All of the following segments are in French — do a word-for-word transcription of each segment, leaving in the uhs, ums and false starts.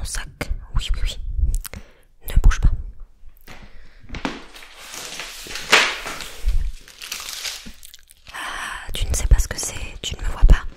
sac. Oui, oui, oui. Ne bouge pas. Ah, tu ne sais pas ce que c'est, tu ne me vois pas.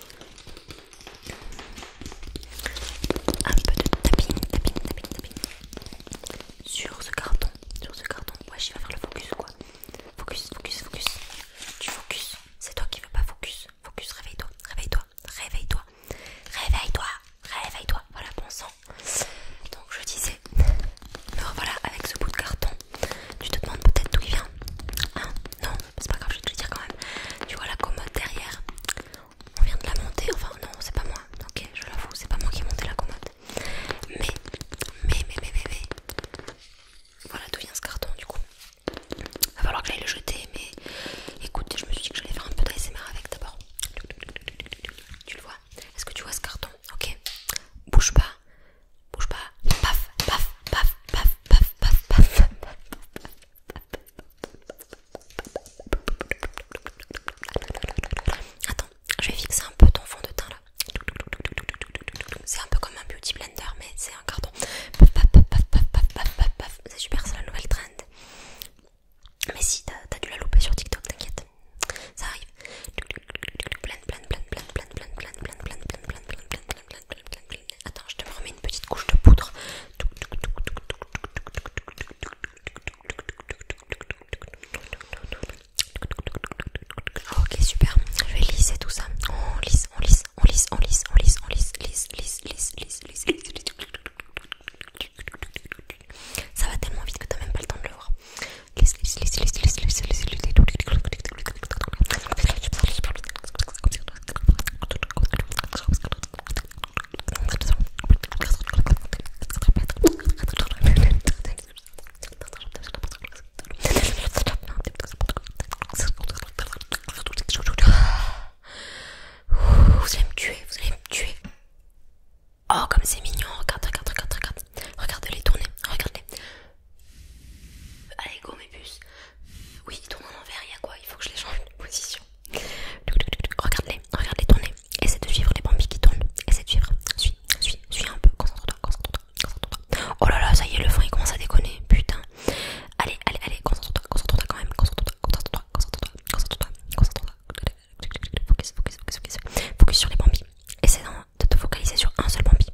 Un peu de tapping, tapping, tapping, tapping. Sur ce carton, sur ce carton. Ouais, j'y vais faire le focus quoi. Focus, focus, focus. Tu focus. C'est toi qui veux pas focus. Focus, réveille-toi, réveille-toi, réveille-toi. Réveille-toi, réveille-toi. Voilà, bon sang. Donc je disais, alors voilà, avec ce bout de carton, tu te demandes peut-être d'où il vient. Hein? Non, c'est pas grave, je vais te le dire quand même. Tu vois la commode derrière? On vient de la monter, enfin non, c'est pas moi. Ok, je l'avoue, c'est pas moi qui ai monté la commode. Mais, mais, mais, mais, mais, mais. Voilà d'où vient ce carton du coup. Va falloir que j'aille le jeter, mais écoute, je me suis dit que j'allais faire un peu d'A S M R avec d'abord. Tu le vois? Est-ce que tu vois ce carton? Ok. Bouge pas. Bouge pas. Paf, paf, paf, paf, paf, paf, paf. Attends, je vais fixer un peu ton fond de teint là. C'est un peu comme un beauty blender, mais c'est un carton. Paf, paf, paf, paf, paf, paf, paf, paf, paf. C'est super, c'est la nouvelle trend. Mais si, t'as t'as dû la louper sur TikTok, t'inquiète. Ça arrive. Plein, plein, plein, plein, plein, plein, plein, plein, plein, plein, plein, plein, plein, plein, plein, plein, plein. Attends, je te remets une petite couche de poudre. Ok, super. Je vais lisser tout ça. On lisse, on lisse, on lisse, on lisse, on lisse, on lisse, lisse, lisse, lisse, lisse, lisse, lisse. Ça va tellement vite que t'as même pas le temps de le voir. Lisse, lisse, lisse, lisse, lisse, lisse, lisse, lisse. Vous allez me tuer, vous allez me tuer. Oh, comme c'est mignon. Regarde, regarde, regarde, regarde. Regarde-les tourner, regarde-les. Allez, go mes puces. Oui, ils tournent en envers, il y a quoi? Il faut que je les change de position. Regarde-les, regarde-les tourner. Essaie de suivre les bambis qui tournent. Essaie de suivre. Suis, suis, suis un peu. Concentre-toi, concentre-toi, concentre-toi. Oh là là, ça y est, le fond il commence à déconner. Putain. Allez, allez, allez, concentre-toi, concentre-toi quand même. Concentre-toi, concentre-toi, concentre-toi, concentre-toi, concentre-toi. Focus, focus, focus, focus. Focus sur les bambis. Essaie de te focaliser sur un seul bambi.